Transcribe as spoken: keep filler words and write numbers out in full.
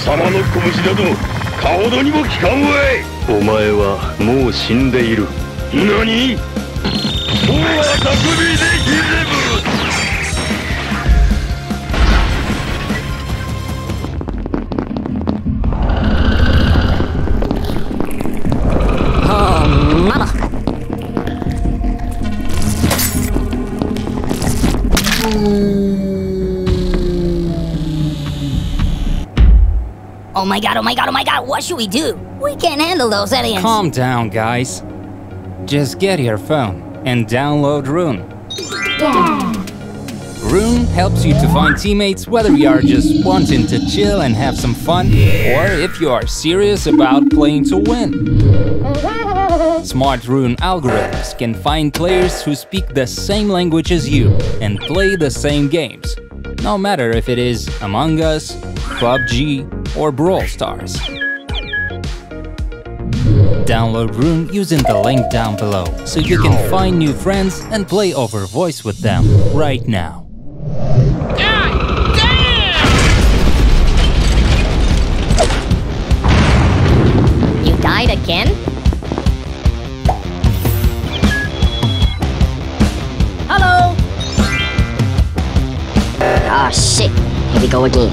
様の拳などかほどにも効かんわい。お前はもう死んでいる。何？そうは匠できれぶ。 Oh my god, oh my god, oh my god, what should we do? We can't handle those aliens. Calm down, guys. Just get your phone and download Rune. Yeah. Rune helps you to find teammates whether you are just wanting to chill and have some fun, or if you are serious about playing to win. Smart Rune algorithms can find players who speak the same language as you and play the same games, no matter if it is Among Us, P U B G, or Brawl Stars. Download Rune using the link down below so you can find new friends and play over voice with them right now. God damn! You died again? Hello? Ah, shit. Here we go again.